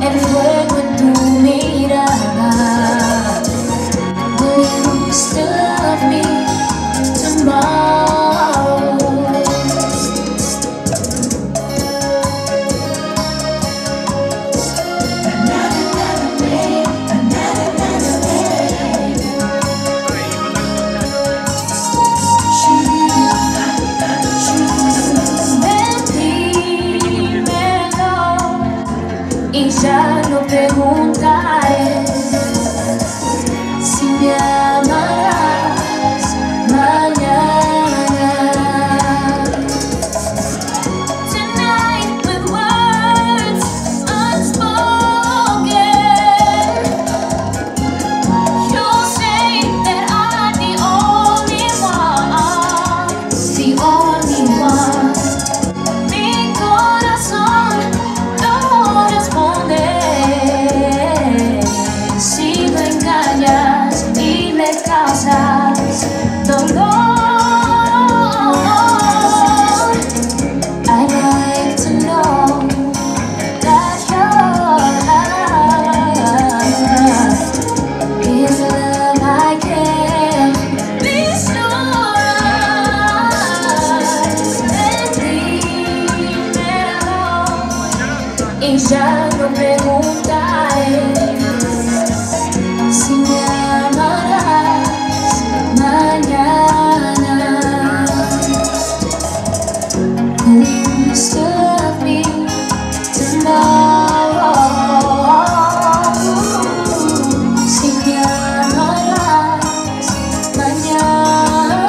el fuego en tu mirada. Will you still love me tomorrow? Y ya no preguntaré si me amarás mañana. Tonight with words unspoken, you'll say that I'm the only one, the only one. Mi corazón no responde si me engañas y me causas dolor. I'd like to know that your love is love I can be sure of. And dímelo y ya no preguntaré si me amarás mañana. Will you still love me tomorrow? Si me amarás mañana.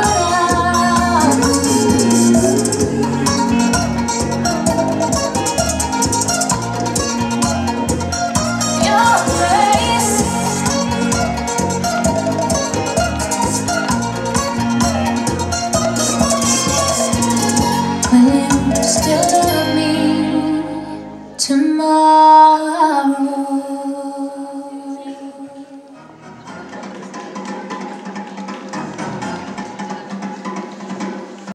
Your grace, will you still love me tomorrow?